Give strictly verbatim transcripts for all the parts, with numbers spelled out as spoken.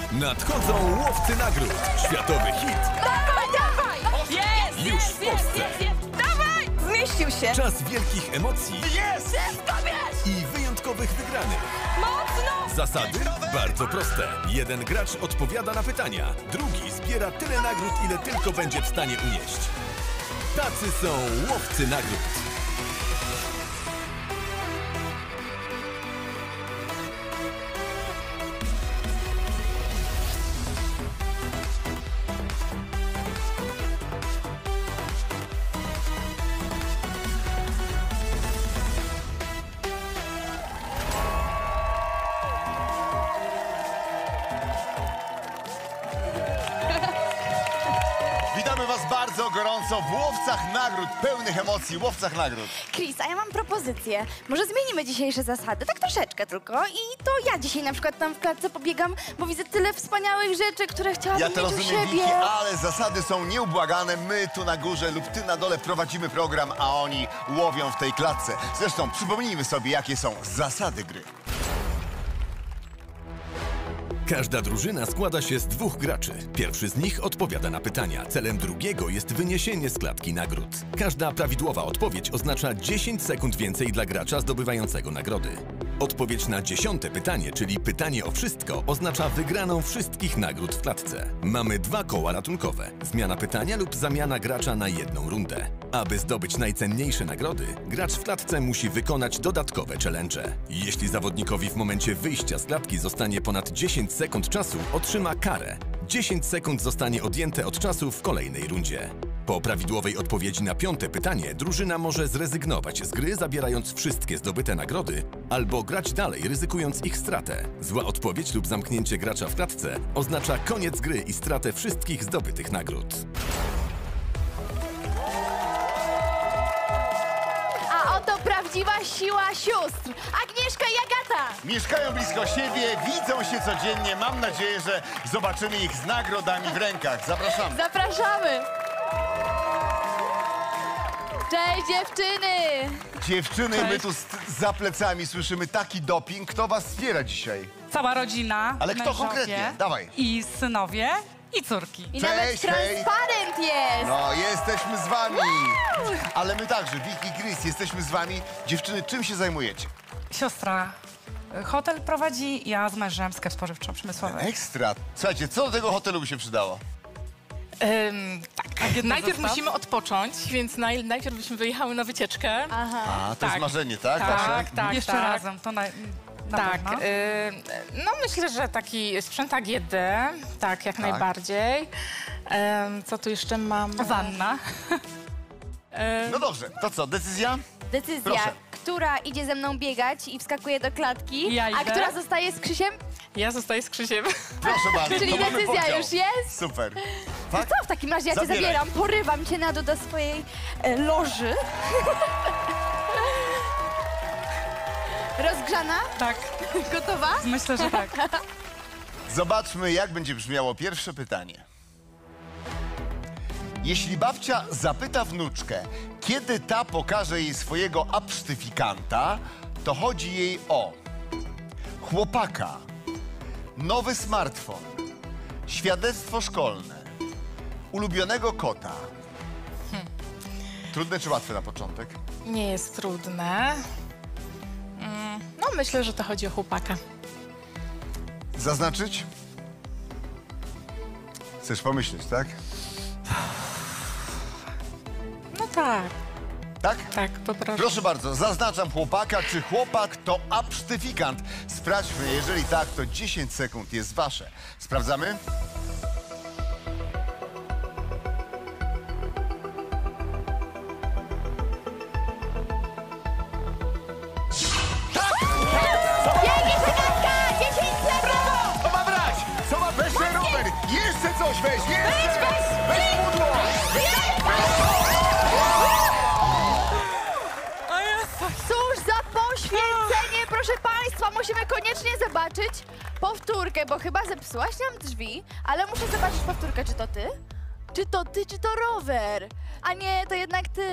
Nadchodzą łowcy nagród. Światowy hit. Dawaj, dawaj! Jest, Już jest, w jest, Polsce. jest, jest. Dawaj! Zmieścił się. Czas wielkich emocji Jest! Wszystko wiesz! i wyjątkowych wygranych. Mocno! Zasady bardzo proste. Jeden gracz odpowiada na pytania, drugi zbiera tyle nagród, ile tylko będzie w stanie unieść. Tacy są łowcy nagród. Witamy was bardzo gorąco w Łowcach Nagród, pełnych emocji, Łowcach Nagród. Chris, a ja mam propozycję. Może zmienimy dzisiejsze zasady, tak troszeczkę tylko. I to ja dzisiaj na przykład tam w klatce pobiegam, bo widzę tyle wspaniałych rzeczy, które chciałabym Ja to mieć u rozumiem, siebie. Wiki, ale zasady są nieubłagane. My tu na górze lub ty na dole prowadzimy program, a oni łowią w tej klatce. Zresztą przypomnijmy sobie, jakie są zasady gry. Każda drużyna składa się z dwóch graczy. Pierwszy z nich odpowiada na pytania. Celem drugiego jest wyniesienie z klatki nagród. Każda prawidłowa odpowiedź oznacza dziesięć sekund więcej dla gracza zdobywającego nagrody. Odpowiedź na dziesiąte pytanie, czyli pytanie o wszystko, oznacza wygraną wszystkich nagród w klatce. Mamy dwa koła ratunkowe. Zmiana pytania lub zamiana gracza na jedną rundę. Aby zdobyć najcenniejsze nagrody, gracz w klatce musi wykonać dodatkowe challenge. Jeśli zawodnikowi w momencie wyjścia z klatki zostanie ponad dziesięć sekund czasu, otrzyma karę. dziesięć sekund zostanie odjęte od czasu w kolejnej rundzie. Po prawidłowej odpowiedzi na piąte pytanie, drużyna może zrezygnować z gry, zabierając wszystkie zdobyte nagrody, albo grać dalej, ryzykując ich stratę. Zła odpowiedź lub zamknięcie gracza w klatce oznacza koniec gry i stratę wszystkich zdobytych nagród. A oto prawdziwa siła sióstr. Agnieszka i Agata. Mieszkają blisko siebie, widzą się codziennie. Mam nadzieję, że zobaczymy ich z nagrodami w rękach. Zapraszamy. Zapraszamy. Cześć dziewczyny. Dziewczyny, Cześć. my tu z, za plecami słyszymy taki doping. Kto was wspiera dzisiaj? Cała rodzina. Ale kto mężowie konkretnie? Dawaj. I synowie, i córki. I Cześć, nawet hej. transparent jest. No, jesteśmy z wami. Ale my także, Wiki i Chris, jesteśmy z wami. Dziewczyny, czym się zajmujecie? Siostra y, hotel prowadzi, ja z mężem sklep spożywczo-przemysłowy. Ekstra. Słuchajcie, co do tego hotelu by się przydało? Ym, tak. Najpierw zestaw. musimy odpocząć, więc naj, najpierw byśmy wyjechały na wycieczkę. Aha. A, to Tak. jest marzenie, tak? Tak, wasze? tak, Jeszcze tak. razem, to na, na Tak, pewno. y, no myślę, że taki sprzęt A G D, tak, jak najbardziej. Ym, co tu jeszcze mam? Wanna. Ym, No dobrze, to co, decyzja? Decyzja, Proszę. która idzie ze mną biegać i wskakuje do klatki, Ja a idę. która zostaje z Krzysiem? ja zostaję z Krzysiem. Proszę bardzo, Czyli to mamy decyzja podział. już jest? Super. To Tak? co, w takim razie ja cię Zabieraj. zabieram, porywam cię na dół do swojej e, loży. Rozgrzana? Tak, Gotowa? myślę, że tak. Zobaczmy, jak będzie brzmiało pierwsze pytanie. Jeśli babcia zapyta wnuczkę, kiedy ta pokaże jej swojego absztyfikanta, to chodzi jej o chłopaka, nowy smartfon, świadectwo szkolne, ulubionego kota. Trudne czy łatwe na początek? Nie jest trudne. Ym, no myślę, że to chodzi o chłopaka. Zaznaczyć? Chcesz pomyśleć, tak? No tak, Tak? tak, poproszę. Proszę bardzo, zaznaczam chłopaka. Czy chłopak to absztyfikant? Sprawdźmy, jeżeli tak, to dziesięć sekund jest wasze. Sprawdzamy? Biegnie Agatka! dziesięć sekund! Co ma brać? Co ma? Weź ten rower! Jeszcze coś weź! Jeszcze! Weź pudło! Cóż za poświęcenie, proszę państwa! Musimy koniecznie zobaczyć powtórkę, bo chyba zepsułaś nam drzwi, ale muszę zobaczyć powtórkę. Czy to ty? Czy to ty, czy to rower? A nie, to jednak ty.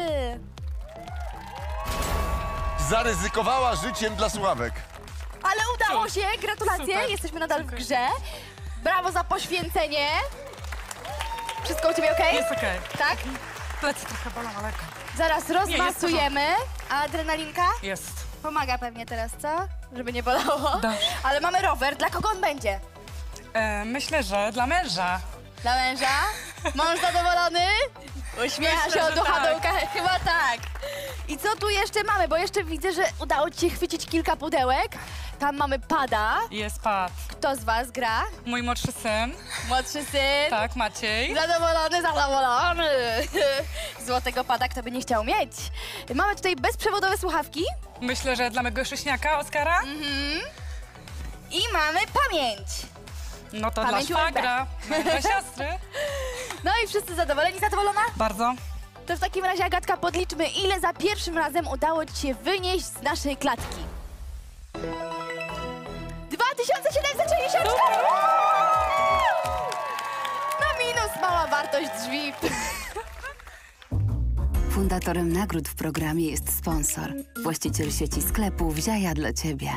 Zaryzykowała życiem dla słuchawek. Ale udało się, gratulacje, Super. jesteśmy nadal w grze. Brawo za poświęcenie. Wszystko u ciebie okej? Jest okej. Tak? Plecy trochę bolą, ale okej. Zaraz jest rozmasujemy. A adrenalinka? Jest. Pomaga pewnie teraz, co? Żeby nie bolało. Dobrze. Ale mamy rower. Dla kogo on będzie? E, myślę, że dla męża. Dla męża? Mąż zadowolony? Uśmiecha Myślę, się od że ucha do tak. ucha. Chyba tak. I co tu jeszcze mamy? Bo jeszcze widzę, że udało ci się chwycić kilka pudełek. Tam mamy pada. Jest pad. Kto z was gra? Mój młodszy syn. Młodszy syn. Tak, Maciej. Zadowolony, zadowolony. Złotego pada kto by nie chciał mieć. Mamy tutaj bezprzewodowe słuchawki. Myślę, że dla mego szyśniaka Oskara. I mamy pamięć. No to Pamięć dla szwagra. No, dla siostry. No i wszyscy zadowoleni, zadowolona? Bardzo. To w takim razie, Agatka, podliczmy, ile za pierwszym razem udało ci się wynieść z naszej klatki. dwa tysiące siedemset sześćdziesiąt cztery! No minus mała wartość drzwi. Fundatorem nagród w programie jest sponsor, właściciel sieci sklepów Ziaja dla Ciebie.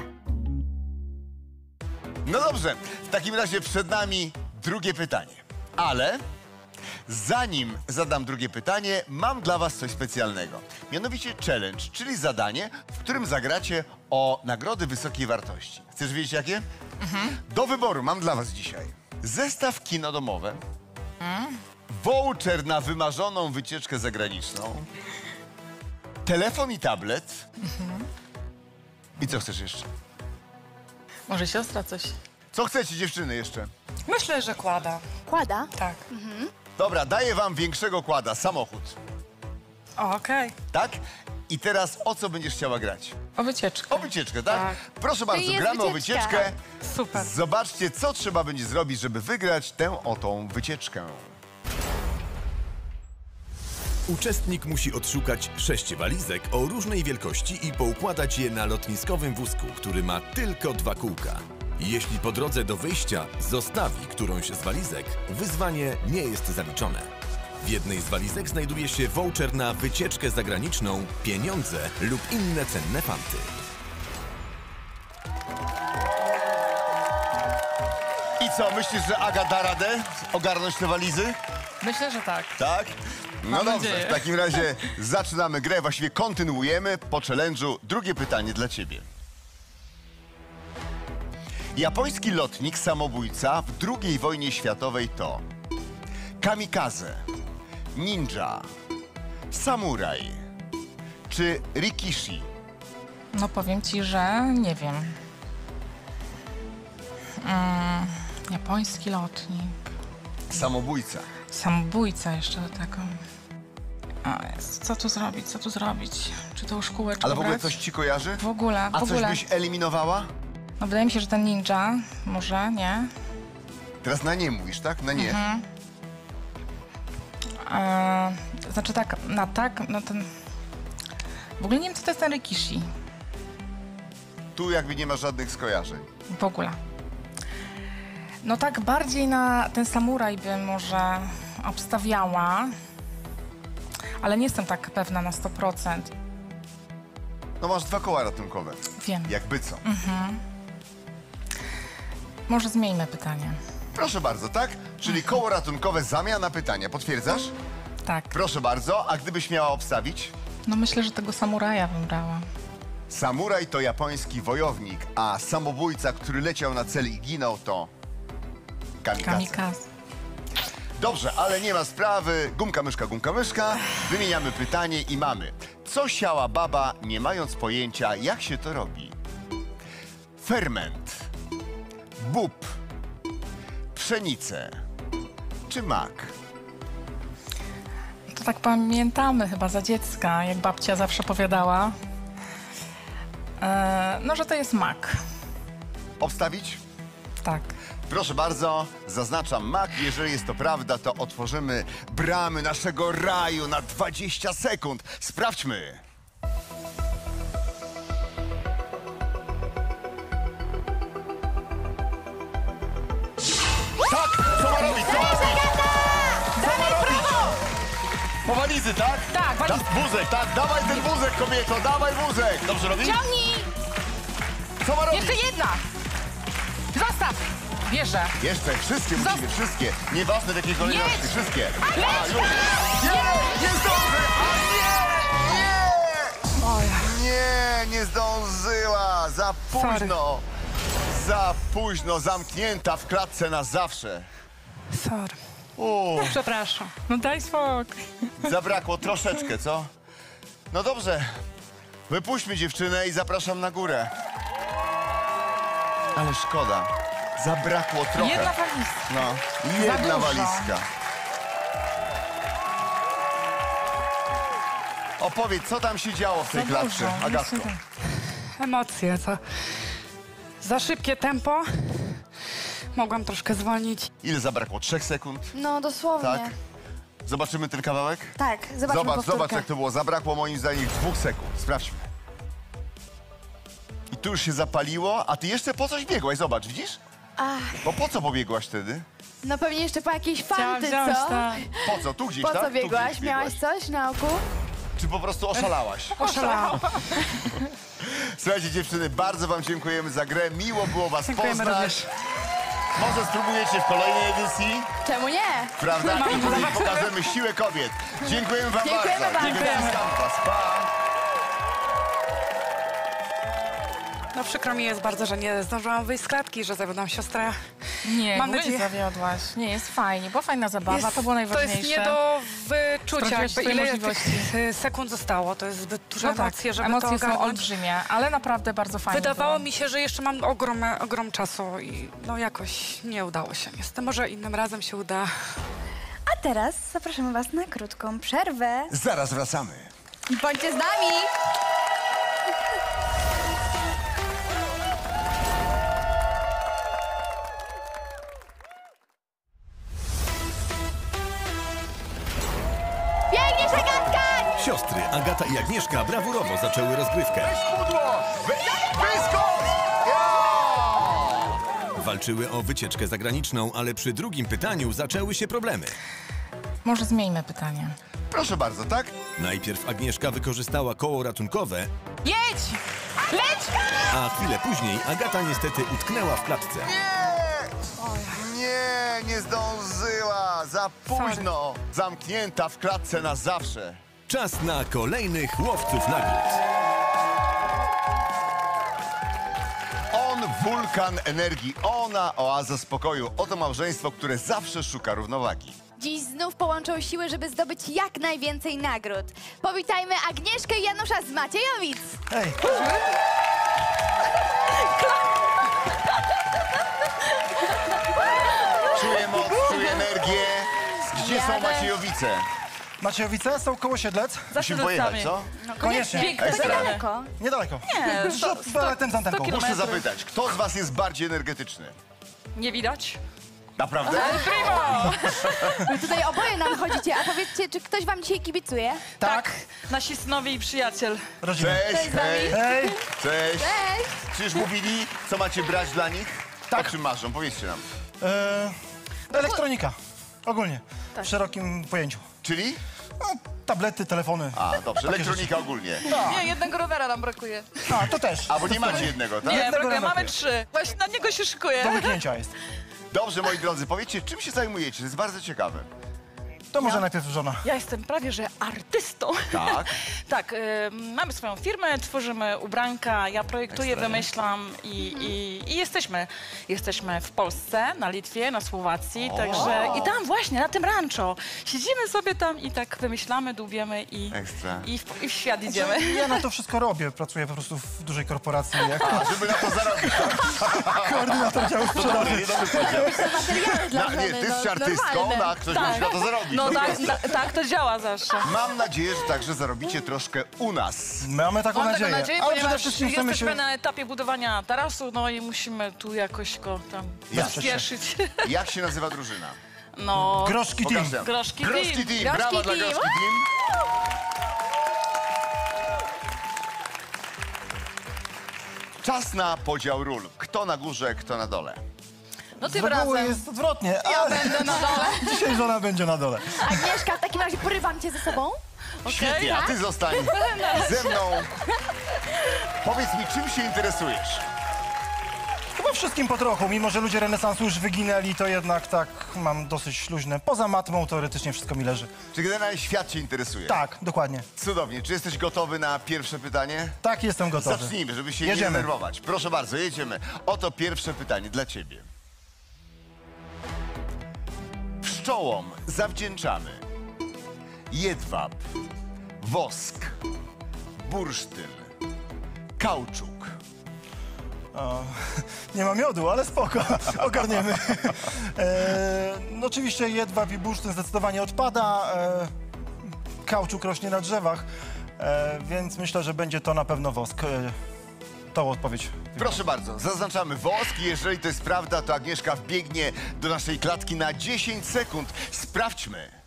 No dobrze, w takim razie przed nami drugie pytanie. Ale zanim zadam drugie pytanie, mam dla was coś specjalnego. Mianowicie challenge, czyli zadanie, w którym zagracie o nagrody wysokiej wartości. Chcesz wiedzieć jakie? Do wyboru mam dla was dzisiaj zestaw kino domowe, voucher na wymarzoną wycieczkę zagraniczną, telefon i tablet. I co chcesz jeszcze? Może siostra coś? Co chcecie, dziewczyny, jeszcze? Myślę, że kłada. Kłada? Tak. Dobra, daję wam większego kłada, samochód. O, okej. Tak? I teraz o co będziesz chciała grać? O wycieczkę. O wycieczkę, tak? Tak. Proszę bardzo, jest gramy o wycieczka. wycieczkę. Super. Zobaczcie, co trzeba będzie zrobić, żeby wygrać tę oto wycieczkę. Uczestnik musi odszukać sześć walizek o różnej wielkości i poukładać je na lotniskowym wózku, który ma tylko dwa kółka. Jeśli po drodze do wyjścia zostawi którąś z walizek, wyzwanie nie jest zaliczone. W jednej z walizek znajduje się voucher na wycieczkę zagraniczną, pieniądze lub inne cenne fanty. I co, myślisz, że Aga da radę ogarnąć te walizy? Myślę, że tak. Tak? No Mam dobrze, nadzieję. w takim razie zaczynamy grę, właściwie kontynuujemy po challenge'u. Drugie pytanie dla ciebie. Japoński lotnik samobójca w drugiej wojnie światowej to kamikaze, ninja, samuraj czy rikishi? No powiem ci, że nie wiem. Mm, japoński lotnik. Samobójca. Samobójca jeszcze do tego. O Jezu, co tu zrobić, co tu zrobić? Czy tą szkółeczkę Ale w ogóle brać? coś ci kojarzy? W ogóle, w A coś ogóle. byś eliminowała? No wydaje mi się, że ten ninja, może, nie? Teraz na nie mówisz, tak? Na nie. Mhm. E, znaczy tak, na tak, no ten... W ogóle nie wiem, co to jest ten rikishi. Tu jakby nie ma żadnych skojarzeń. W ogóle. No tak bardziej na ten samuraj bym może obstawiała, ale nie jestem tak pewna na sto procent. No masz dwa koła ratunkowe. Wiem. Jakby co. Może zmieńmy pytanie. Proszę bardzo, tak? Czyli koło ratunkowe, zamiana pytania. Potwierdzasz? Tak. Proszę bardzo. A gdybyś miała obstawić? No myślę, że tego samuraja bym brała. Samuraj to japoński wojownik, a samobójca, który leciał na cel i ginął, to kamikaze. Kamikaze. Dobrze, ale nie ma sprawy. Gumka, myszka, gumka, myszka. Wymieniamy pytanie i mamy. Co siała baba, nie mając pojęcia, jak się to robi? Ferment, bób, pszenicę czy mak? To tak pamiętamy chyba za dziecka, jak babcia zawsze powiadała. E, no, że to jest mak. Obstawić? Tak. Proszę bardzo, zaznaczam mak. Jeżeli jest to prawda, to otworzymy bramy naszego raju na dwadzieścia sekund. Sprawdźmy. Tak, co ma robić? Co ma robić? Co ma robić? Po walizy, tak? Tak, walizy. Da, wózek, tak? Dawaj ten wózek, kobieto, dawaj wózek. Dobrze robi? Ciągnij! Co ma robić? Jeszcze jedna! Zostaw! Bierze. Jeszcze, wszystkie musimy, wszystkie. Nieważne w jakiej kolejności, Jedź! wszystkie. A, już. Nie, nie zdąży! A nie, nie! Nie, nie zdążyła. Za późno. Za późno, zamknięta w klatce na zawsze. Sorry. O, Przepraszam. No daj spokój. zabrakło troszeczkę, co? No dobrze. Wypuśćmy dziewczynę i zapraszam na górę. Ale szkoda. Zabrakło trochę. Jedna walizka. No, Za jedna dużo. walizka. Opowiedz, co tam się działo w tej Za klatce, dużo. Agatko? Niestety. Emocje, co? Za szybkie tempo. Mogłam troszkę zwolnić. Ile zabrakło? Trzech sekund? No dosłownie. Tak? Zobaczymy ten kawałek? Tak, zobaczmy Zobacz, powtórkę. zobacz jak to było. Zabrakło moim zdaniem dwóch sekund. Sprawdźmy. I tu już się zapaliło, a ty jeszcze po coś biegłaś, zobacz, widzisz? Ach, Bo po co pobiegłaś wtedy? no pewnie jeszcze po jakieś Chciałam fanty, wziąć, co? tak. Po co? Tu gdzieś, Po tak? co Tu biegłaś? gdzieś Miałaś coś na oku? Czy po prostu oszalałaś? Oszalałam. Słuchajcie dziewczyny, bardzo wam dziękujemy za grę. Miło było was Dziękujemy poznać. również. Może spróbujecie w kolejnej edycji, Czemu nie? prawda? I tutaj pokażemy siłę kobiet. Dziękujemy wam Dziękujemy bardzo. bardzo. Dziękujemy. Was. Pa. No przykro mi jest bardzo, że nie zdążyłam wyjść z klatki, że zawiodą siostrę. Nie, Mam Mam nadzieję- nadzieję... zawiodłaś. Nie, jest fajnie, była fajna zabawa, to było To najważniejsze. jest nie do wyczucia, Sprawdziłaś jakby swoje ile możliwości. tych y, sekund zostało. To jest zbyt duże No tak, emocje, żeby emocje to są ogarnąć. olbrzymie, ale naprawdę bardzo fajnie Wydawało było. mi się, że jeszcze mam ogrom, ogrom czasu i no jakoś nie udało się. Niestety może innym razem się uda. A teraz zapraszamy Was na krótką przerwę. Zaraz wracamy. Bądźcie z nami! Biegniesz, Agatka! Siostry Agata i Agnieszka brawurowo zaczęły rozgrywkę. Pudło! Wy... Wyskocz! Ja! Walczyły o wycieczkę zagraniczną, ale przy drugim pytaniu zaczęły się problemy. Może zmieńmy pytanie. Proszę bardzo, tak? Najpierw Agnieszka wykorzystała koło ratunkowe, Jedź! Leć! a chwilę później Agata niestety utknęła w klatce. Nie! Nie, nie zdążyła. Za późno. Zamknięta w klatce na zawsze. Czas na kolejnych łowców nagród. On wulkan energii, ona oaza spokoju. Oto małżeństwo, które zawsze szuka równowagi. Dziś znów połączą siły, żeby zdobyć jak najwięcej nagród. Powitajmy Agnieszkę i Janusza z Maciejowic. Hej, Czuję moc, czuję energię. Gdzie są Jadę. Maciejowice? Maciejowice są koło Siedlec. Musimy pojechać, co? Koniecznie. To tak Ekstra. daleko. Niedaleko. Nie, sto, sto, tym z antenką. Muszę zapytać, kto z was jest bardziej energetyczny? Nie widać? Naprawdę? Wy tutaj oboje nam chodzicie, a powiedzcie, czy ktoś wam dzisiaj kibicuje? Tak. Nasi synowie i przyjaciel. Rodzimy. Cześć, hej, Hej. cześć. Cześć! Czy już mówili, co macie brać dla nich? Tak. O czym marzą? Powiedzcie nam. E, elektronika. Ogólnie. W szerokim pojęciu. Czyli? No, tablety, telefony. A, dobrze, elektronika ogólnie. Nie, jednego rowera nam brakuje. A, to też. A, bo nie macie jednego, tak? Nie, jednego brakuje, nam mamy brakuje. trzy. Właśnie na niego się szykuję. Do wyknięcia jest. Dobrze, moi drodzy, powiedzcie, czym się zajmujecie? To jest bardzo ciekawe. To może najpierw żona. Ja jestem prawie, że artystą. Tak? Tak, y, mamy swoją firmę, tworzymy ubranka, ja projektuję, Ekstra, nie? wymyślam i, i, i jesteśmy. Jesteśmy w Polsce, na Litwie, na Słowacji, także i tam właśnie, na tym rancho. Siedzimy sobie tam i tak wymyślamy, dłubiemy i, Ekstra. i, w, i w świat idziemy. Ja na to wszystko robię. Pracuję po prostu w dużej korporacji jako A, żeby na to zarobić, tak? koordynator działu To sprzedaży. dobry, dobry podział. Materiały dla Na, nie, żony, ty jesteś no, artystką, normalne. a ktoś musi na to zarobić. No po tak, prostu. ta, tak, to działa zawsze. Mam nadzieję, że także zarobicie troszkę u nas. Mamy taką Mam taką nadzieję. nadzieję, Ale przede ponieważ wszystkim chcemy jesteśmy się... na etapie budowania tarasu, no i musimy tu jakoś go tam Jasne. spieszyć. Jak się nazywa drużyna? No, Groszki team. Pokaż nam. Groszki Groszki team. team. Groszki Brawa dla team. Groszki team. Czas na podział ról. Kto na górze, kto na dole. no Z tym reguły razem. jest odwrotnie, ale Będę na dole. dzisiaj żona będzie na dole. Agnieszka, w takim razie porywam cię ze sobą. Świetnie, a ty zostań ze mną. Powiedz mi, czym się interesujesz? Chyba wszystkim po trochu. Mimo że ludzie renesansu już wyginęli, to jednak tak mam dosyć luźne. Poza matmą teoretycznie wszystko mi leży. Czy generalnie świat cię interesuje? Tak, dokładnie. Cudownie. Czy jesteś gotowy na pierwsze pytanie? Tak, jestem gotowy. Zacznijmy, żeby się Jedziemy. nie denerwować. Proszę bardzo, jedziemy. Oto pierwsze pytanie dla ciebie. Pszczołom zawdzięczamy jedwab, wosk, bursztyn, kauczuk. O, nie ma miodu, ale spoko, ogarniemy. E, no oczywiście jedwab i bursztyn zdecydowanie odpada. E, kauczuk rośnie na drzewach, e, więc myślę, że będzie to na pewno wosk. E, to odpowiedź. Proszę bardzo, zaznaczamy wosk i jeżeli to jest prawda, to Agnieszka wbiegnie do naszej klatki na dziesięć sekund. Sprawdźmy.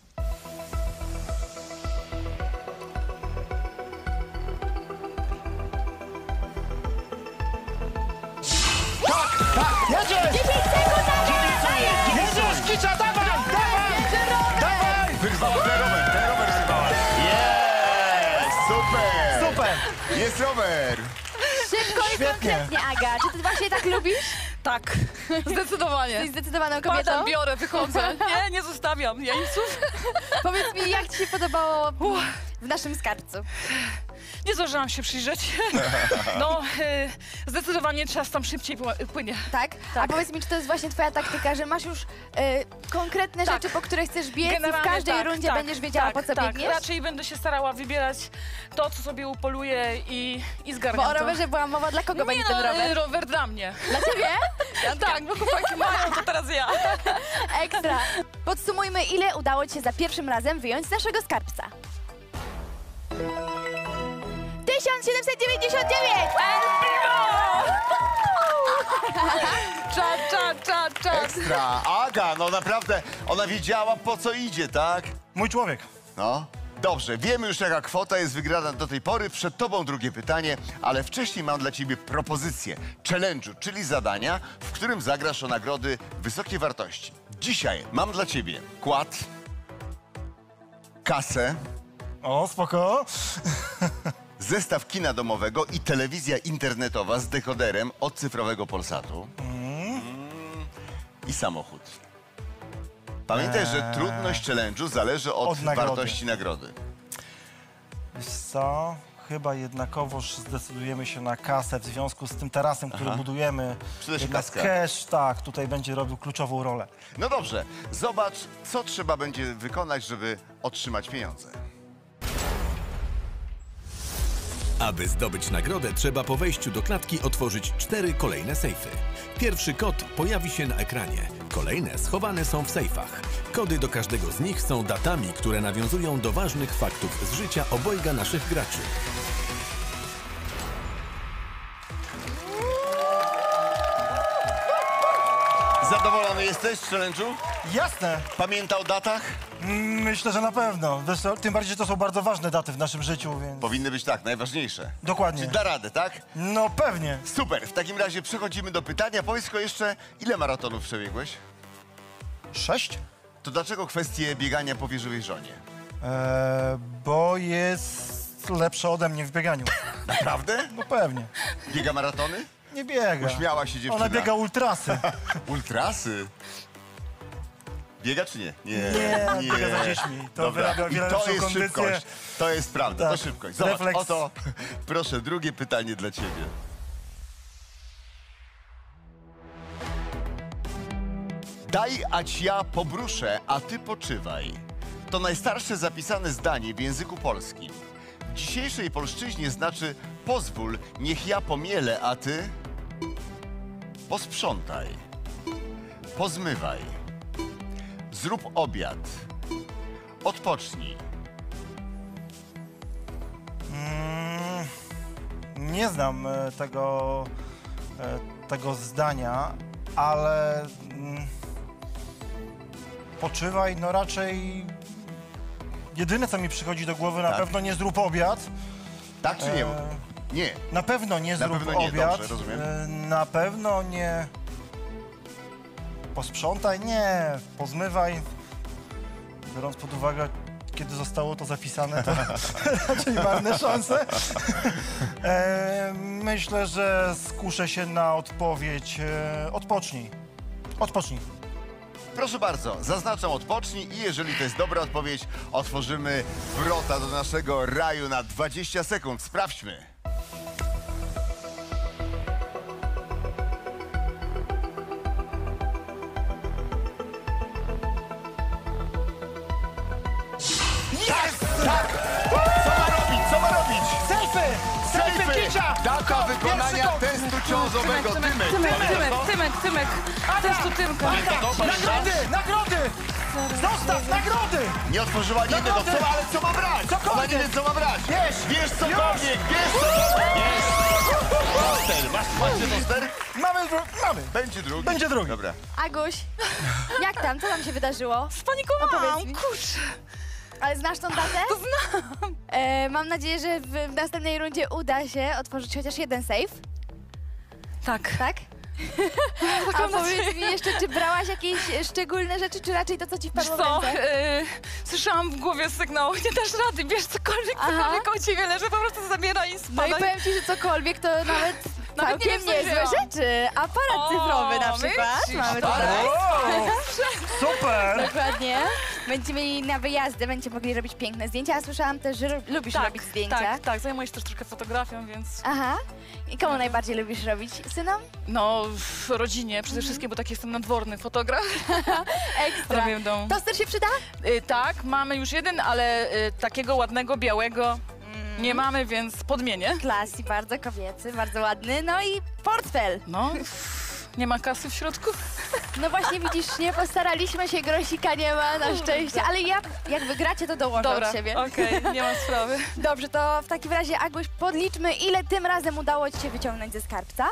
Jedziesz! dziesięć sekund na Jedziesz, Kicza, dawaj! Dawaj! Dawaj! Wyrwała ten rower, ten rower wyrwała. Jest! Super! Super! Jest rower! Szybko i Świetnie. konkretnie, Aga. Czy ty właśnie tak lubisz? Tak, zdecydowanie. Jesteś zdecydowaną kobietą? Patam, biorę, wychodzę. Nie, nie zostawiam jeńców. Powiedz mi, jak ci się podobało w naszym skarbcu? Nie zdążyłam się przyjrzeć. No, y, zdecydowanie czas tam szybciej pły- płynie. Tak? A powiedz mi, czy to jest właśnie twoja taktyka, że masz już e, konkretne Tak. rzeczy, po które chcesz biec i w Generalnie każdej tak, rundzie tak, będziesz wiedziała, tak, po co tak. biegniesz? Raczej będę się starała wybierać to, co sobie upoluję i, i zgarniam Bo o to. rowerze była mowa, dla kogo Nie będzie no, ten rower? y, rower dla mnie. Dla ciebie? Ja, tak, bo chłopaki mają, to teraz ja. Ekstra. Podsumujmy, ile udało ci się za pierwszym razem wyjąć z naszego skarbca. tysiąc siedemset dziewięćdziesiąt dziewięć! Cza, cza, cza, cza. Ekstra! Aga, no naprawdę, ona wiedziała, po co idzie, tak? Mój człowiek. No. Dobrze, wiemy już, jaka kwota jest wygrana do tej pory. Przed tobą drugie pytanie, ale wcześniej mam dla ciebie propozycję challenge'u, czyli zadania, w którym zagrasz o nagrody wysokiej wartości. Dzisiaj mam dla ciebie kład, kasę, O, spoko. zestaw kina domowego i telewizja internetowa z dekoderem od cyfrowego Polsatu. Mm. I samochód. Pamiętaj, że Eee. trudność challenge'u zależy od, Od nagrody. wartości nagrody. Wiesz co? Chyba jednakowoż zdecydujemy się na kasę w związku z tym tarasem, który Aha. budujemy. Przyda się Jednak kaska. cash, tak, tutaj będzie robił kluczową rolę. No dobrze, zobacz, co trzeba będzie wykonać, żeby otrzymać pieniądze. Aby zdobyć nagrodę, trzeba po wejściu do klatki otworzyć cztery kolejne sejfy. Pierwszy kod pojawi się na ekranie. Kolejne schowane są w sejfach. Kody do każdego z nich są datami, które nawiązują do ważnych faktów z życia obojga naszych graczy. Zadowolony jesteś z challenge'u? Jasne. Pamięta o datach? Myślę, że na pewno. Wiesz co, tym bardziej, że to są bardzo ważne daty w naszym życiu, więc... Powinny być tak, najważniejsze. Dokładnie. Czy da radę, tak? No pewnie. Super, w takim razie przechodzimy do pytania. Powiedz tylko jeszcze, ile maratonów przebiegłeś? Sześć? To dlaczego kwestię biegania powierzyłeś żonie? Eee, bo jest lepsza ode mnie w bieganiu. Naprawdę? No pewnie. Biega maratony? Nie biega. Uśmiała się dziewczyna. Ona biega ultrasy. Ultrasy? Biega czy nie? Nie, biega za dziećmi. To Dobra. wyrabia I wiele to lepszą jest kondycję. szybkość. To jest prawda, Tak. to szybkość. Zobacz, Refleks. oto, proszę, drugie pytanie dla ciebie. Daj, ać ja pobruszę, a ty poczywaj. To najstarsze zapisane zdanie w języku polskim. W dzisiejszej polszczyźnie znaczy pozwól, niech ja pomielę, a ty posprzątaj, pozmywaj, zrób obiad, odpocznij. Mm, nie znam e, tego, e, tego zdania, ale mm, poczywaj, no raczej jedyne, co mi przychodzi do głowy, na Tak. pewno nie zrób obiad. Tak czy nie? E, Nie. Na pewno nie Na zrób pewno nie, obiad. dobrze, rozumiem. E, Na pewno nie posprzątaj, nie, pozmywaj. Biorąc pod uwagę, kiedy zostało to zapisane, to raczej marne szanse. E, myślę, że skuszę się na odpowiedź. E, odpocznij. Odpocznij. Proszę bardzo, zaznaczam odpocznij i jeżeli to jest dobra odpowiedź, otworzymy wrota do naszego raju na dwadzieścia sekund. Sprawdźmy. Jest! Tak! Co ma robić? Co ma robić? Selfie! Selfie kicia! Data wykonania testu ciążowego. Tymek, Tymek, Tymek, pamiętasz Tymek, to? Tymek, Tymek. Testu Tymka. Nagrody! Nagrody! Zostaw nagrody! Nie otworzyła nic innego. Co, ale co ma brać? Cokolwiek. Ona nie wie, co ma brać. Wiesz! Wiesz cokolwiek, wiesz cokolwiek. Jest! Toster, masz, macie toster? Mamy, mamy. Będzie drugi. Będzie drugi. Dobra. Aguś, jak tam? Co tam się wydarzyło? Spanikowałam, Opowiedz mi. kurczę. Ale znasz tą datę? To znam. E, mam nadzieję, że w, w następnej rundzie uda się otworzyć chociaż jeden safe, Tak. tak? A Taką powiedz nadzieję. mi jeszcze, czy brałaś jakieś szczególne rzeczy, czy raczej to, co ci Wiesz wpadło w co, ręce? yy, słyszałam w głowie sygnał, nie dasz rady, bierz cokolwiek, Aha. cokolwiek o ciebie leży, po prostu zabiera i No spada. i powiem ci, że cokolwiek to nawet Nawet nie całkiem wiem, co niezłe wzięłam. rzeczy. Aparat O, cyfrowy na przykład. myślisz, Mamy tak? tutaj. O, super! Dokładnie. Będziemy mieli na wyjazdy, będziecie mogli robić piękne zdjęcia. A słyszałam też, że ro- lubisz tak, robić zdjęcia. tak, tak, zajmuję się też troszkę fotografią, więc Aha. I komu najbardziej lubisz robić? Synom? no w rodzinie przede wszystkim, bo taki jestem nadworny fotograf. Ekstra. Robię w domu. Toster się przyda? Y, tak, mamy już jeden, ale y, takiego ładnego, białego Mm. nie mamy, więc podmienię. Klasy, bardzo kobiecy, bardzo ładny. No i portfel. No, pff, nie ma kasy w środku. No właśnie widzisz, nie postaraliśmy się, grosika nie ma na szczęście, ale ja, jak wygracie, to dołączę Dobra, od siebie. okej, nie ma sprawy. Dobrze, to w takim razie, Aguś, podliczmy, ile tym razem udało ci się wyciągnąć ze skarbca.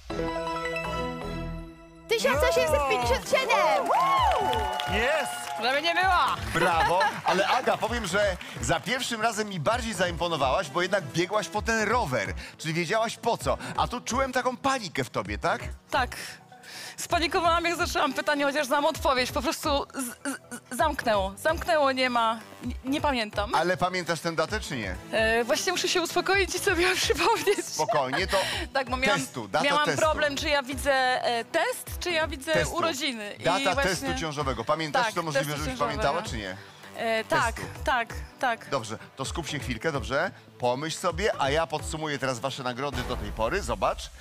tysiąc osiemset pięćdziesiąt siedem! Woo! Jest! Prawie nie była. Brawo, ale Aga, powiem, że za pierwszym razem mi bardziej zaimponowałaś, bo jednak biegłaś po ten rower, czyli wiedziałaś po co, a tu czułem taką panikę w tobie, tak? Tak. Spanikowałam, jak zaczęłam pytanie, chociaż znam odpowiedź. Po prostu z, z, zamknęło. Zamknęło, nie ma. Nie, nie pamiętam. Ale pamiętasz tę datę, czy nie? E, właśnie muszę się uspokoić i sobie przypomnieć. Spokojnie, to Tak, bo miałam, testu, data miałam testu. problem, czy ja widzę e, test, czy ja widzę Testu. urodziny. Data I właśnie, testu ciążowego. Pamiętasz, Tak, to możliwe, testu żebyś ciążowego. pamiętała, czy nie? E, tak, testu. tak, tak. Dobrze, to skup się chwilkę, dobrze? Pomyśl sobie, a ja podsumuję teraz wasze nagrody do tej pory. Zobacz.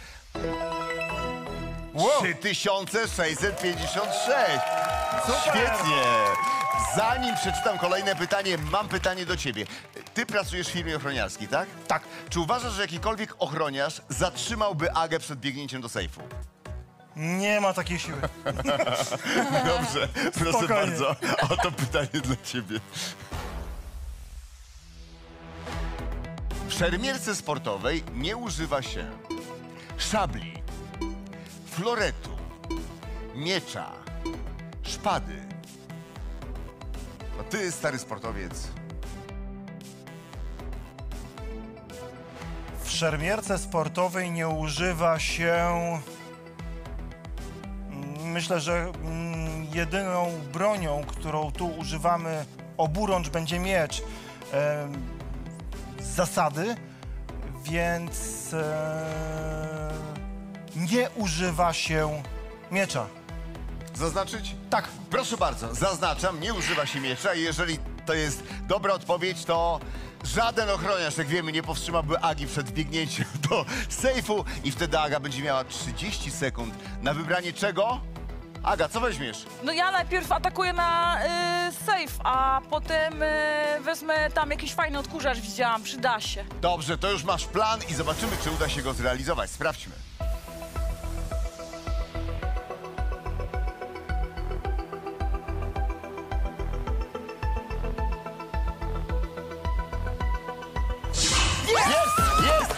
Wow. trzy tysiące sześćset pięćdziesiąt sześć. Super. Świetnie. Zanim przeczytam kolejne pytanie, mam pytanie do ciebie. Ty pracujesz w firmie ochroniarskiej, tak? Tak. Czy uważasz, że jakikolwiek ochroniarz zatrzymałby Agę przed biegnięciem do sejfu? Nie ma takiej siły. Dobrze, proszę Spokojnie. bardzo. Oto pytanie dla ciebie. W szermierce sportowej nie używa się szabli, floretu, miecza, szpady. No ty, stary sportowiec. W szermierce sportowej nie używa się... Myślę, że mm, jedyną bronią, którą tu używamy, oburącz będzie miecz em, z zasady, więc e, nie używa się miecza. Zaznaczyć? Tak. Proszę bardzo, zaznaczam, nie używa się miecza i jeżeli to jest dobra odpowiedź, to żaden ochroniarz, jak wiemy, nie powstrzymałby Agi przed biegnięciem do sejfu i wtedy Aga będzie miała trzydzieści sekund na wybranie czego? Aga, co weźmiesz? No ja najpierw atakuję na y, safe, a potem y, wezmę tam jakiś fajny odkurzacz, widziałam, przyda się. Dobrze, to już masz plan i zobaczymy, czy uda się go zrealizować. Sprawdźmy. Jest! Jest!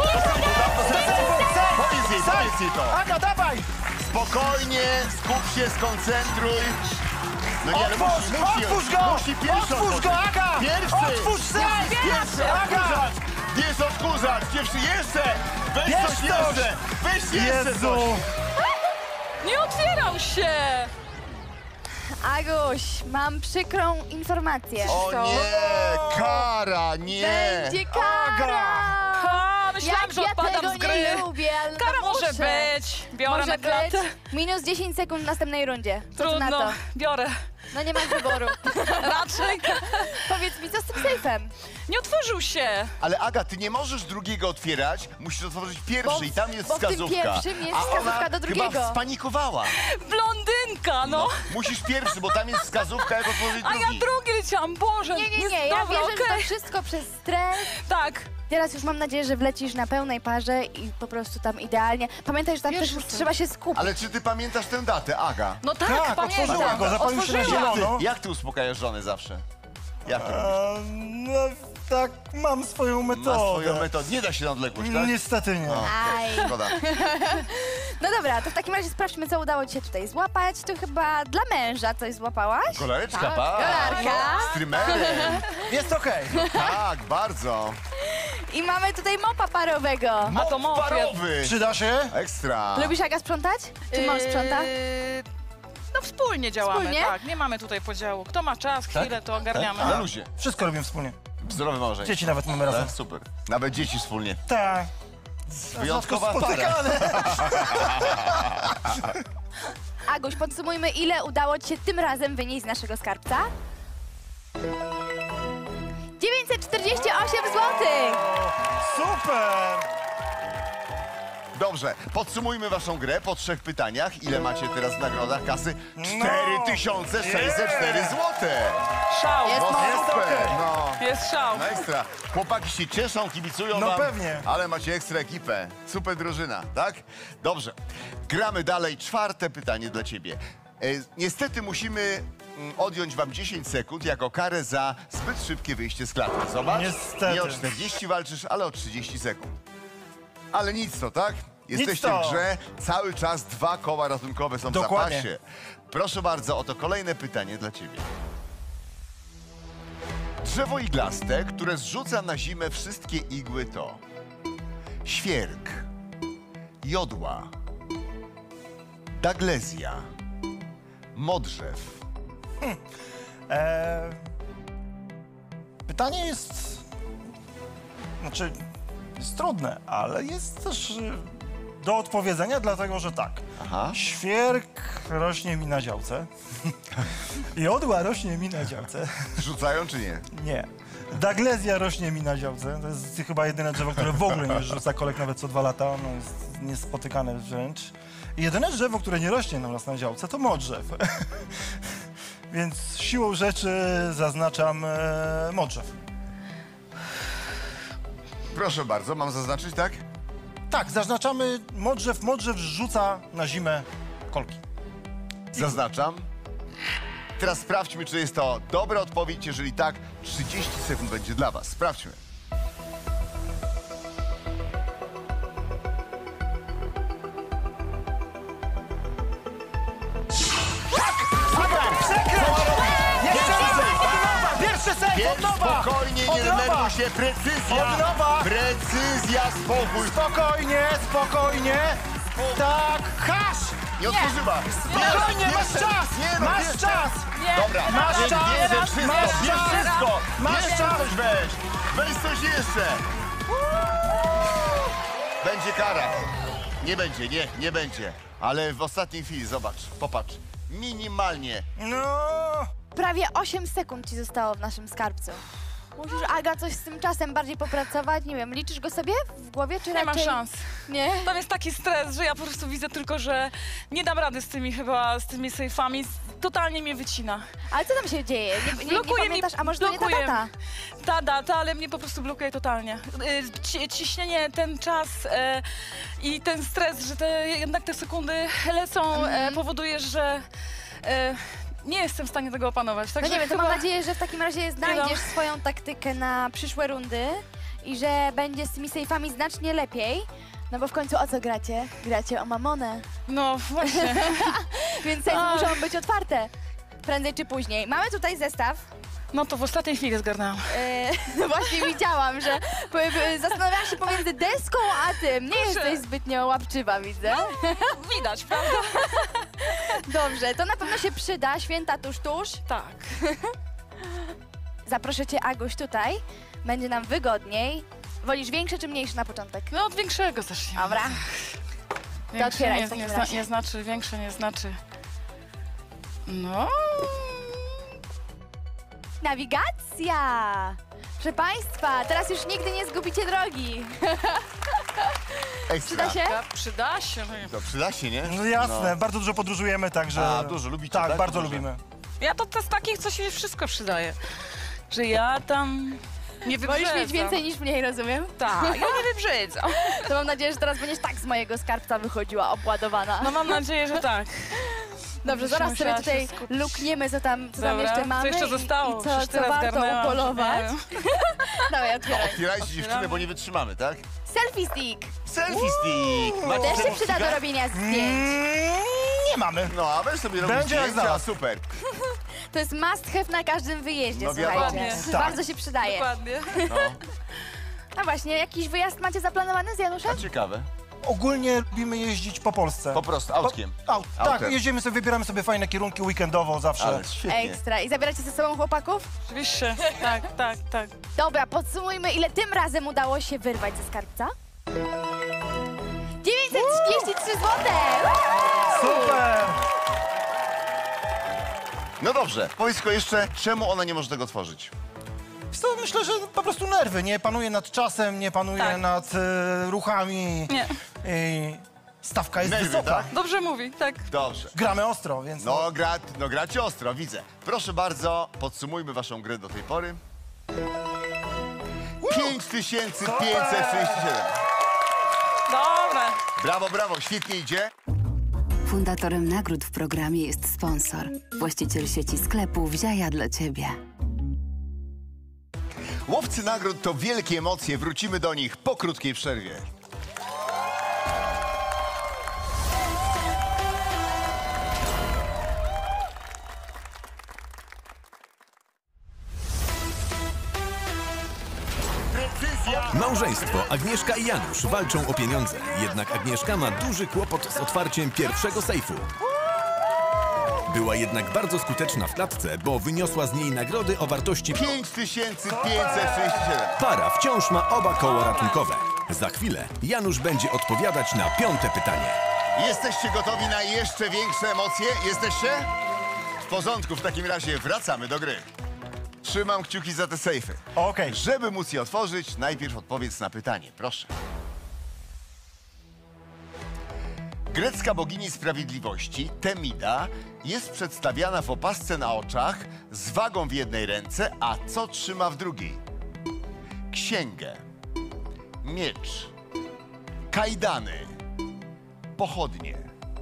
Powiedz jej, powiedz jej to. Aga, dawaj! Spokojnie, skup się, skoncentruj. No nie, ale Otwórz, musi, musi, otwórz go! musi pierwszy Otwórz go, Aga! Pierwszy! Otwórz sejf! Pierwszy, Aga! odkurzacz! Bierz odkurzacz! Pierwszy, jeszcze! Weź Bierz coś coś! jeszcze! Weź jeszcze Jezu! coś! Nie otwierał się! Aguś, mam przykrą informację. O nie, kara, nie. Będzie kara! A, myślałam, Jak że ja odpadam tego z gry. nie lubię, ale Kara no może muszę. być. Biorę Może na klatę. być. Minus dziesięć sekund w następnej rundzie. Co ty na Trudno, to? biorę. No nie masz wyboru. Raczej. Powiedz mi, co z tym sejfem? Nie otworzył się. Ale Aga, ty nie możesz drugiego otwierać, musisz otworzyć pierwszy Bo- i tam jest bo w tym wskazówka. pierwszym jest A wskazówka ona do drugiego. chyba spanikowała. Blondynka, no. Musisz pierwszy, bo tam jest wskazówka, jak otworzyć A drugi. ja drugi leciałam, Boże. Nie, nie, jest- nie, ja dobra, wierzę, że okej. to wszystko przez stres. Tak. Teraz już mam nadzieję, że wlecisz na pełnej parze i po prostu tam idealnie. Pamiętaj, że tam też Jezus. trzeba się skupić. Ale czy ty pamiętasz tę datę, Aga? No tak, Tak, pamiętam. otworzyła go, zapalił się na Otworzyła. zielono. Ty, jak ty uspokajasz żonę zawsze? Jak to robisz? E, no tak, mam swoją metodę. Masz swoją metodę. Nie da się na odległość, tak? Niestety nie. O, Aj. szkoda. No dobra, to w takim razie sprawdźmy, co udało ci się tutaj złapać. Tu chyba dla męża coś złapałaś? Kolareczka, pa! Kolarka. Streamerem. Jest okej. Tak, bardzo. I mamy tutaj mopa parowego. A to Mop moped. parowy. Przyda się? Ekstra. Lubisz Aga sprzątać? Czy mąż sprząta? Yy, No wspólnie działamy, Wspólnie? tak. Nie mamy tutaj podziału. Kto ma czas, chwilę, to ogarniamy. Na luzie. Wszystko robimy wspólnie. Zdrowe małżeństwo. Dzieci nawet mamy razem. Tak, super. Nawet dzieci wspólnie. Tak. Wyjątkowa Rzadko para. spotykane. Aguś, podsumujmy, ile udało ci się tym razem wynieść z naszego skarbca? dziewięćset czterdzieści osiem złotych! Super! Dobrze, podsumujmy waszą grę po trzech pytaniach. Ile macie teraz w nagrodach kasy? cztery tysiące sześćset cztery złote. Szał. Jest No moc. super, no. Jest szał. No ekstra. Chłopaki się cieszą, kibicują No wam. pewnie. Ale macie ekstra ekipę. Super drużyna, tak? Dobrze. Gramy dalej. Czwarte pytanie dla ciebie. E, niestety musimy mm, odjąć wam dziesięć sekund jako karę za zbyt szybkie wyjście z klatki. Zobacz. Niestety. Nie o czterdzieści walczysz, ale o trzydzieści sekund. Ale nic to, tak? Jesteście to. w grze. Cały czas dwa koła ratunkowe są Dokładnie. w zapasie. Proszę bardzo, oto kolejne pytanie dla ciebie. Drzewo iglaste, które zrzuca na zimę wszystkie igły to świerk, jodła, daglezja, modrzew. E, pytanie jest... Znaczy, jest trudne, ale jest też y, do odpowiedzenia, dlatego że tak. Aha. Świerk rośnie mi na działce. Jodła rośnie mi na działce. Zrzucają czy nie? Nie. Daglezja rośnie mi na działce. To jest chyba jedyne drzewo, które w ogóle nie rzuca kolek nawet co dwa lata. Ono jest niespotykane wręcz. I jedyne drzewo, które nie rośnie nam nas na działce, to modrzew. Więc siłą rzeczy zaznaczam e, modrzew. Proszę bardzo, mam zaznaczyć, tak? Tak, zaznaczamy modrzew. Modrzew rzuca na zimę kolki. Zaznaczam. Teraz sprawdźmy, czy jest to dobra odpowiedź. Jeżeli tak, trzydzieści sekund będzie dla was. Sprawdźmy. Pierwszy sejf, Pięć, od nowa! spokojnie, nie Od nowa! denerwuj się. Precyzja! Od nowa! Precyzja, spokój. Spokojnie, spokojnie! Tak, hasz! Nie otworzyła. Spokojnie, Bierz, masz bierz. czas! Nie, no, Masz bierz. czas! Dobra, Masz bierz, czas! bierze wszystko, Masz bierz czas! wszystko. Masz Jeszcze czas! coś weź. Weź coś jeszcze. Będzie kara. Nie będzie, nie, nie będzie. Ale w ostatniej chwili, zobacz, popatrz. Minimalnie. No, Prawie osiem sekund ci zostało w naszym skarbcu. Musisz, Aga, coś z tym czasem bardziej popracować? Nie wiem, liczysz go sobie w głowie, czy Nie mam raczej... szans. Nie? Tam jest taki stres, że ja po prostu widzę tylko, że nie dam rady z tymi chyba, z tymi sejfami. Totalnie mnie wycina. Ale co tam się dzieje? Nie, nie, nie Blokuje mi- pamiętasz, a może to nie ta blokuje. data? Ta data, ale mnie po prostu blokuje totalnie. Y, ci- Ciśnienie, ten czas e, i ten stres, że te, jednak te sekundy lecą, Mhm. e, powoduje, że e, nie jestem w stanie tego opanować. No Także nie wiem, to chyba... mam nadzieję, że w takim razie znajdziesz no. swoją taktykę na przyszłe rundy i że będzie z tymi sejfami znacznie lepiej. No bo w końcu o co gracie? Gracie o mamonę. No właśnie. Więc sejfy Ach. muszą być otwarte. Prędzej czy później. Mamy tutaj zestaw. No to w ostatniej chwili zgarnęłam. E, właśnie widziałam, że po- e, zastanawiałam się pomiędzy deską a tym. Nie Proszę. jesteś zbytnio łapczywa, widzę. Widać, prawda? Dobrze, to na pewno się przyda. Święta tuż, tuż. Tak. Zaproszę cię, Aguś, tutaj. Będzie nam wygodniej. Wolisz większe czy mniejsze na początek? No od większego zacznijmy. Dobra. Większe otwieraj w nie, takim nie, zna, razie. nie znaczy, większe nie znaczy. No. Nawigacja! Proszę Państwa, teraz już nigdy nie zgubicie drogi. Ekstra. Przyda się? Ja, przyda się. To przyda się, nie? No jasne, bardzo dużo podróżujemy, także... A, dużo lubicie, Tak, tak? bardzo Dobrze. lubimy. Ja to, to z takich, co się wszystko przydaje. Że ja tam nie wybrzydzam. Wolisz mieć więcej niż mniej, rozumiem? Tak, ja nie wybrzydzam. To mam nadzieję, że teraz będziesz tak z mojego skarbca wychodziła, obładowana. No mam nadzieję, że tak. Dobrze, Będę zaraz sobie musiała tutaj się skupić. lukniemy, co tam, co tam Dobra, jeszcze co mamy jeszcze i- zostało? i co, Przecież co tyle warto zgarnęłam, że upolować. nie wiem. Dawaj, otwieraj. Otwierajcie dziewczyny, bo nie wytrzymamy, tak? Selfie stick. Selfie stick! Macie Też się selfie przyda do sticka? robienia zdjęć. Mm, nie mamy. No, a weź sobie robić Będzie jak zdjęcia, znalazł. super. To jest must have na każdym wyjeździe, No słuchajcie. dokładnie. Tak. Bardzo się przydaje. Dokładnie. No, A właśnie, jakiś wyjazd macie zaplanowany z Januszem? a ciekawe. Ogólnie lubimy jeździć po Polsce. Po prostu, autkiem. Po, aut, tak, Autem. jeździmy sobie, wybieramy sobie fajne kierunki weekendowo zawsze. Ale świetnie. Ekstra. I zabieracie ze sobą chłopaków? Oczywiście. Tak, tak, tak. Dobra, podsumujmy, ile tym razem udało się wyrwać ze skarbca? dziewięćset trzydzieści trzy złote! Super! No dobrze, powiedz tylko jeszcze, czemu ona nie może tego otworzyć? Wiesz co, myślę, że po prostu nerwy. Nie panuje nad czasem, nie panuje Tak. nad e, ruchami. Nie. I stawka jest Nerwy, wysoka. tak? Dobrze mówi, tak. Dobrze. Gramy ostro, więc... No, gra, no gracie ostro, widzę. Proszę bardzo, podsumujmy waszą grę do tej pory. pięć tysięcy pięćset trzydzieści siedem. Dobra. Brawo, brawo, świetnie idzie. Fundatorem nagród w programie jest sponsor. Właściciel sieci sklepów Ziaja dla Ciebie. Łowcy nagród to wielkie emocje. Wrócimy do nich po krótkiej przerwie. Małżeństwo Agnieszka i Janusz walczą o pieniądze. Jednak Agnieszka ma duży kłopot z otwarciem pierwszego sejfu. Była jednak bardzo skuteczna w klatce, bo wyniosła z niej nagrody o wartości... pięć tysięcy pięćset trzydzieści siedem. Para wciąż ma oba koła ratunkowe. Za chwilę Janusz będzie odpowiadać na piąte pytanie. Jesteście gotowi na jeszcze większe emocje? Jesteście? W porządku, w takim razie wracamy do gry. Trzymam kciuki za te sejfy. Okej. Żeby móc je otworzyć, najpierw odpowiedz na pytanie, proszę. Grecka bogini sprawiedliwości, Temida, jest przedstawiana w opasce na oczach z wagą w jednej ręce, a co trzyma w drugiej? Księgę, miecz, kajdany, pochodnie.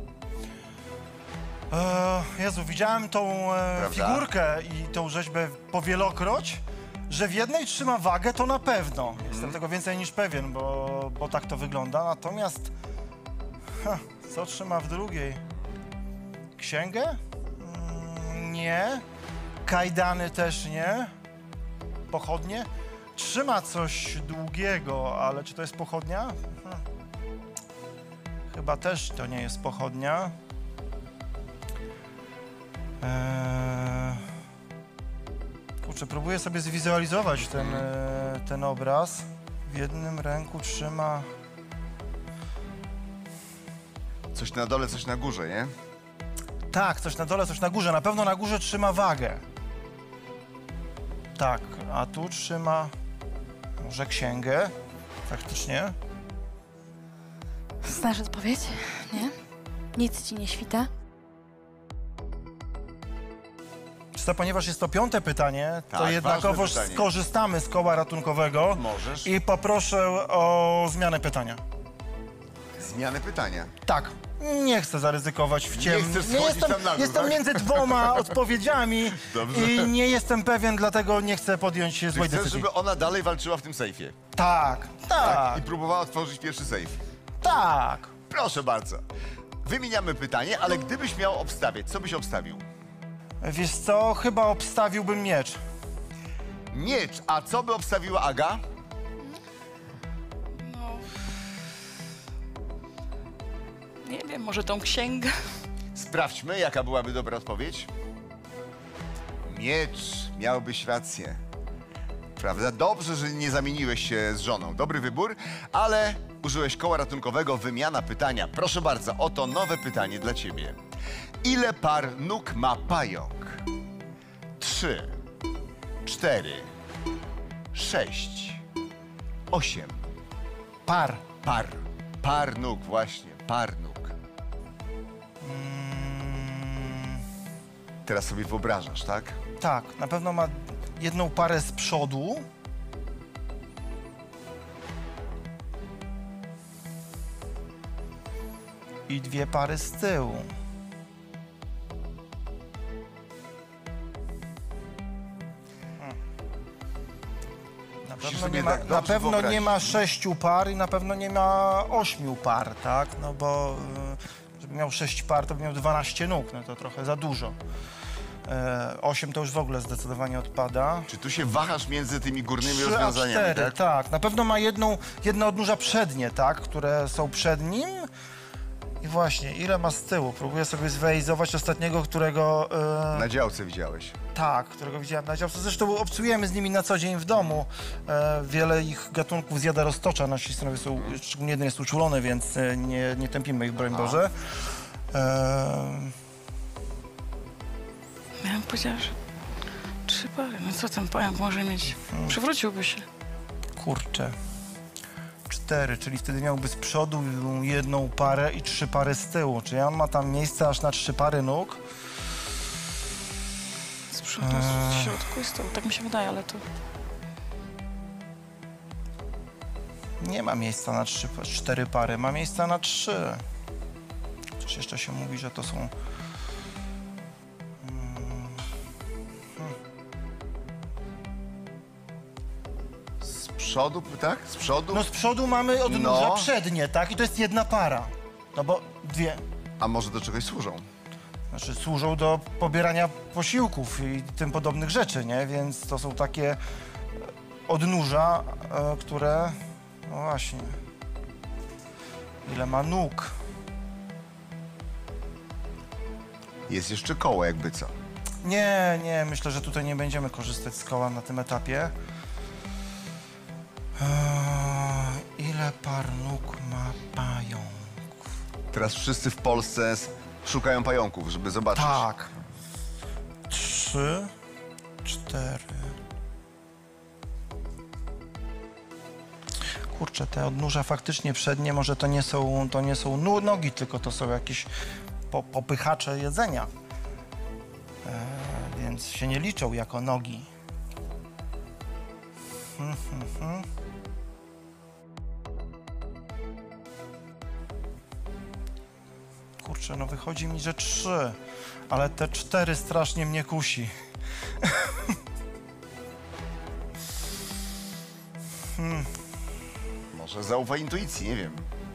E, Jezu, widziałem tą e, Prawda? figurkę i tą rzeźbę powielokroć, że w jednej trzyma wagę, to na pewno. Jestem tego więcej niż pewien, bo, bo tak to wygląda. Natomiast ha, co trzyma w drugiej? Księgę? Mm, nie. Kajdany też nie. Pochodnie? Trzyma coś długiego, ale czy to jest pochodnia? Hmm. Chyba też to nie jest pochodnia. Eee... Kurczę, próbuję sobie zwizualizować ten, e, ten obraz. W jednym ręku trzyma... Coś na dole, coś na górze, nie? Tak, coś na dole, coś na górze. Na pewno na górze trzyma wagę. Tak, a tu trzyma może księgę. Faktycznie. Znasz odpowiedź? Nie? Nic ci nie świta? To, ponieważ jest to piąte pytanie, to Tak, jednakowoż ważne pytanie. skorzystamy z koła ratunkowego Możesz. i poproszę o zmianę pytania. Zmianę pytania. Tak, nie chcę zaryzykować w ciemno. chcesz schodzić jestem, tam na dół, jestem tak? między dwoma odpowiedziami Dobrze. i nie jestem pewien, dlatego nie chcę podjąć Czy złej chcesz, decyzji. żeby ona dalej walczyła w tym sejfie? Tak, tak, I próbowała otworzyć pierwszy sejf. tak. Proszę bardzo. Wymieniamy pytanie, ale gdybyś miał obstawiać, co byś obstawił? Wiesz co, chyba obstawiłbym miecz. Miecz, a co by obstawiła Aga? Nie wiem, może tą księgę? Z Sprawdźmy, jaka byłaby dobra odpowiedź. Miecz, miałbyś rację. Prawda? Dobrze, że nie zamieniłeś się z żoną. Dobry wybór, ale użyłeś koła ratunkowego, wymiana pytania. Proszę bardzo, oto nowe pytanie dla ciebie. Ile par nóg ma pająk? Trzy, cztery, sześć, osiem. Par. Par. Par nóg, właśnie. Par nóg. Mm, Teraz sobie wyobrażasz, tak? tak, na pewno ma jedną parę z przodu. I dwie pary z tyłu. Na Musisz pewno, sobie nie ma, tak na dobrze pewno nie wyobrazić. ma sześciu par i na pewno nie ma ośmiu par, tak? No bo y, żeby miał sześć par, to by miał dwanaście nóg, no to trochę za dużo. E, osiem to już w ogóle zdecydowanie odpada. Czy tu się wahasz między tymi górnymi Trzy a rozwiązaniami, cztery, tak? tak? Na pewno ma jedną, jedne odnóża przednie, tak? Które są przed nim. I właśnie, ile ma z tyłu? Próbuję sobie zweryfikować ostatniego, którego... e, Na działce widziałeś. Tak, którego widziałem na działce. Zresztą obcujemy z nimi na co dzień w domu. E, wiele ich gatunków zjada roztocza. Nasi synowie są, szczególnie jeden jest uczulony, więc e, nie, nie tępimy ich, broń Boże. E, Miałem powiedzieć, że trzy pary. No co ten pająk może mieć? Przywróciłby się. kurczę. Cztery, czyli wtedy miałby z przodu jedną parę i trzy pary z tyłu. Czyli on ma tam miejsce aż na trzy pary nóg. Z przodu, z środku i z tyłu. Tak mi się wydaje, ale to... Nie ma miejsca na trzy, cztery pary, ma miejsca na trzy. Coś jeszcze się mówi, że to są... Z przodu, tak? Z przodu? No z przodu mamy odnóża No. przednie, tak? I to jest jedna para. No bo dwie. A może do czegoś służą? Znaczy służą do pobierania posiłków i tym podobnych rzeczy, nie? Więc to są takie odnóża, e, które... No właśnie. Ile ma nóg? Jest jeszcze koło, jakby co. Nie, nie, myślę, że tutaj nie będziemy korzystać z koła na tym etapie. Eee, ile par nóg ma pająk? Teraz wszyscy w Polsce s- szukają pająków, żeby zobaczyć. Tak. Trzy, cztery. Kurczę, te odnóża faktycznie przednie, może to nie są, to nie są nu- nogi, tylko to są jakieś po, popychacze jedzenia. Eee, więc się nie liczą jako nogi. Hmm, hmm, hmm. Kurczę, no wychodzi mi, że trzy, ale te cztery strasznie mnie kusi. hmm. Może zaufaj intuicji, nie wiem.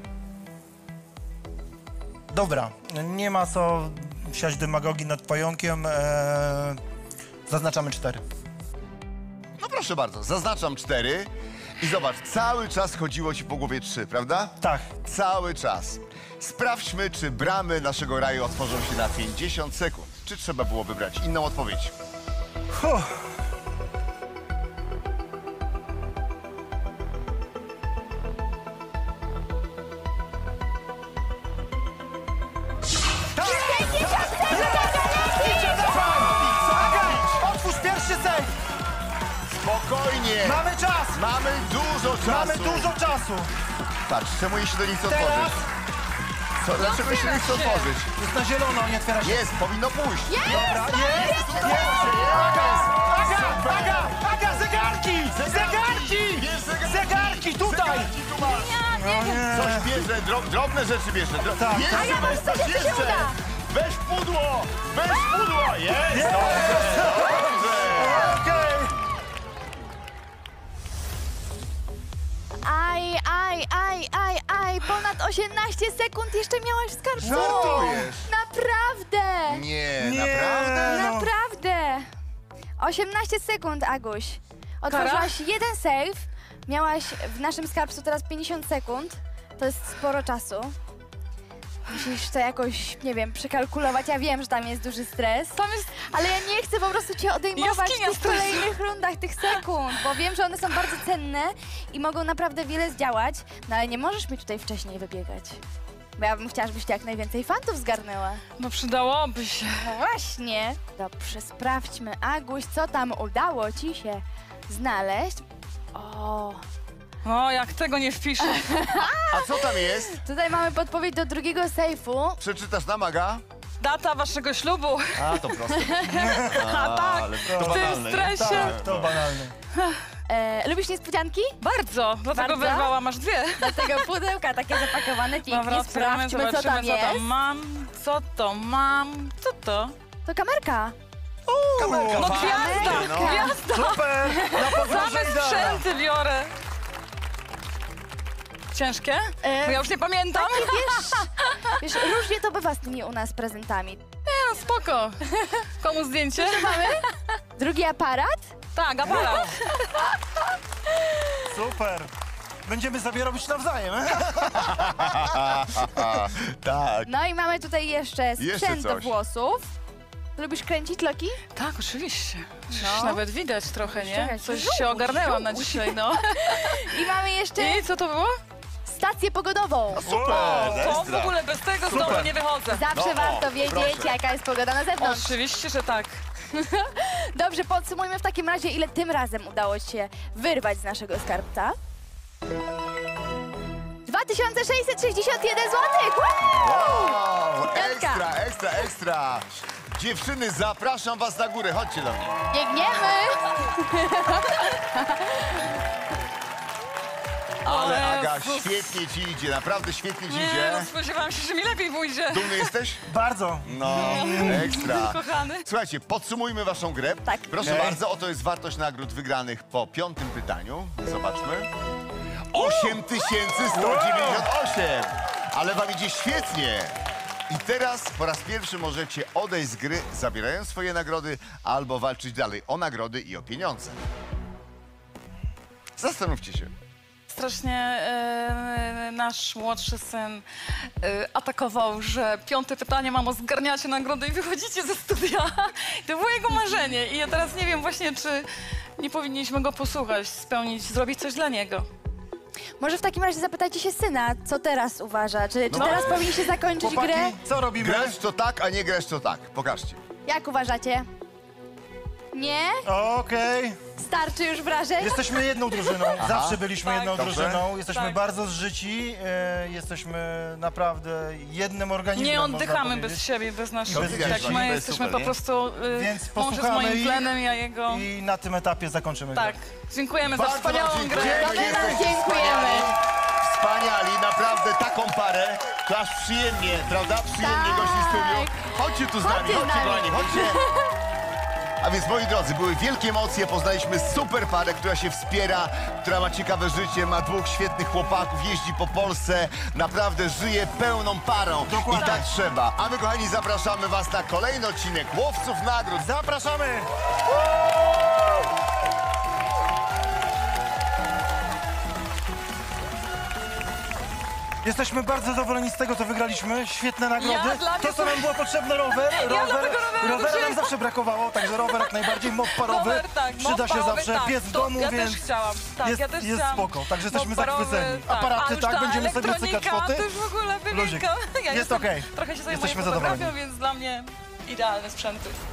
Dobra, nie ma co siać demagogii nad pająkiem. Eee, zaznaczamy cztery. No proszę bardzo, zaznaczam cztery i zobacz, cały czas chodziło ci po głowie trzy, prawda? Tak. Cały czas. Sprawdźmy, czy bramy naszego raju otworzą się na pięćdziesiąt sekund. Czy trzeba było wybrać inną odpowiedź? Huh. Otwórz pierwszy sejf! Spokojnie! Mamy czas! Mamy dużo czasu! Mamy dużo czasu! Patrz, czemu jej się to nie chce Teraz otworzyć? Co, dlaczego się nie chce otworzyć? jest na zielono, nie otwiera się. Jest, powinno pójść! Dobra, jest! Jest! Aga! Aga! Aga! Aga! Zegarki! Zegarki! Bierz zegarki! Zegarki tutaj! Zegarki tu masz! No nie. Coś bierze, dro drobne rzeczy bierze. Dro Tak. jeszcze, A ja mam weź, coś, jeszcze się jeszcze! uda. Weź pudło! Weź pudło! Jest! Dobrze! Dobrze! Okej! Aj, aj, aj, aj, aj, ponad osiemnaście sekund jeszcze miałaś w skarbcu. Żartujesz? Naprawdę! Nie, Nie. naprawdę? No. Naprawdę! osiemnaście sekund, Aguś. Otworzyłaś jeden save, miałaś w naszym skarbcu teraz pięćdziesiąt sekund. To jest sporo czasu. Musisz to jakoś, nie wiem, przekalkulować. Ja wiem, że tam jest duży stres. Tam jest... Ale ja nie chcę po prostu cię odejmować Jaskinia w tych stresu. kolejnych rundach, tych sekund, bo wiem, że one są bardzo cenne i mogą naprawdę wiele zdziałać, no ale nie możesz mi tutaj wcześniej wybiegać. Bo ja bym chciała, żebyś ty jak najwięcej fantów zgarnęła. No przydałoby się. No właśnie. Dobrze, sprawdźmy. Aguś, co tam udało ci się znaleźć? O, No, jak tego nie wpiszę. A co tam jest? tutaj mamy podpowiedź do drugiego sejfu. Przeczytasz nam, Aga? Data waszego ślubu. A, to proste. A tak, ale w to tym banalne, nie? stresie. Tak, to banalne. E, lubisz niespodzianki? Bardzo, dlatego Bardzo? wyrwałam aż dwie. Dlatego pudełka takie zapakowane pięknie. Dobra, otwieramy, Sprawdźmy, co zobaczymy, tam co jest. tam mam. Co to mam? Co to? To kamerka. Kamerka. No fajnie, gwiazda, no. gwiazda. Super! Na podróże Same idealna. sprzęty biorę. Ciężkie? E, Bo ja już nie pamiętam. Wiesz, wiesz, różnie to bywa z tymi u nas prezentami. No spoko. Komu zdjęcie? Mamy drugi aparat. Tak, aparat. Super! Będziemy sobie robić nawzajem. Tak. No i mamy tutaj jeszcze Jeszcze sprzęt do coś. włosów. Lubisz kręcić, Loki? Tak, oczywiście. Przecież No. nawet widać trochę, nie? Czekaj, Coś żółć, się ogarnęłam na żółć. dzisiaj, no. I mamy jeszcze I co to było? stację pogodową. Super, To w ekstra. ogóle bez tego z Super. domu nie wychodzę. Zawsze No, warto o, wiedzieć, proszę. jaka jest pogoda na zewnątrz. Oczywiście, że tak. Dobrze, podsumujmy w takim razie, ile tym razem udało ci się wyrwać z naszego skarbca. dwa tysiące sześćset sześćdziesiąt jeden złotych! Wow, Piątka. ekstra, ekstra, ekstra. Dziewczyny, zapraszam was na górę. Chodźcie do mnie. Biegniemy! Ale O Aga, Jezus. świetnie ci idzie, naprawdę świetnie ci Nie, idzie. no spodziewałam się, że mi lepiej pójdzie. Dumny jesteś? Bardzo. No, ekstra. Kochany. Słuchajcie, podsumujmy waszą grę. Tak. Proszę Okej. bardzo, oto jest wartość nagród wygranych po piątym pytaniu. Zobaczmy. osiem tysięcy sto dziewięćdziesiąt osiem! Ale wam idzie świetnie. I teraz po raz pierwszy możecie odejść z gry, zabierając swoje nagrody, albo walczyć dalej o nagrody i o pieniądze. Zastanówcie się. Strasznie e, nasz młodszy syn e, atakował, że piąte pytanie, mamo, zgarniacie nagrodę i wychodzicie ze studia. To było jego marzenie i ja teraz nie wiem właśnie, czy nie powinniśmy go posłuchać, spełnić, zrobić coś dla niego. Może w takim razie zapytajcie się syna, co teraz uważa. Czy, czy No. teraz powinniście zakończyć grę? Chłopaki, co robimy? Grać to tak, a nie grać to tak. Pokażcie. Jak uważacie? Nie? Okej. Starczy już wrażeń? Jesteśmy jedną drużyną. Zawsze byliśmy Tak. jedną Dobrze. drużyną. Jesteśmy Tak. bardzo zżyci. E, jesteśmy naprawdę jednym organizmem. Nie można oddychamy powiedzieć. bez siebie, bez naszych Bez tak, Jasi. my To jest jesteśmy super, po nie? prostu y, Więc mąż z posłuchamy moim ich tlenem, ja jego. I na tym etapie zakończymy Tak, grę. dziękujemy za Bardzo wspaniałą wam grę. dziękujemy. To my wam Jesteście dziękujemy. Wspaniali, naprawdę taką parę, to aż przyjemnie, prawda? Przyjemnie Tak. gości w studiu. Chodźcie tu z nami, Chodźcie z chodźcie nami. kochani, chodźcie. A więc moi drodzy, były wielkie emocje, poznaliśmy super parę, która się wspiera, która ma ciekawe życie, ma dwóch świetnych chłopaków, jeździ po Polsce, naprawdę żyje pełną parą. Dokładnie. I tak trzeba. A my kochani zapraszamy was na kolejny odcinek Łowców Nagród. Zapraszamy! Jesteśmy bardzo zadowoleni z tego, co wygraliśmy. Świetne nagrody. Ja, dla mnie to, co nam było potrzebne, rower. rower dlatego roweru rowera nam wzięłam. zawsze brakowało, także rower jak najbardziej, mop parowy. Rower, tak, Przyda mop się parowy, zawsze. tak. Pies w To domu, ja więc też chciałam. Tak, jest, ja też jest chciałam. spoko. Także jesteśmy Mop parowy, zachwyceni. tak. A Aparaty, już tak, ta będziemy sobie cykać elektronika, foty. to już w ogóle Luzik. wymienka. Ja Jest jestem, okej. Trochę się zajmuję Jesteśmy fotografią, zadowoleni. więc dla mnie idealne sprzęty.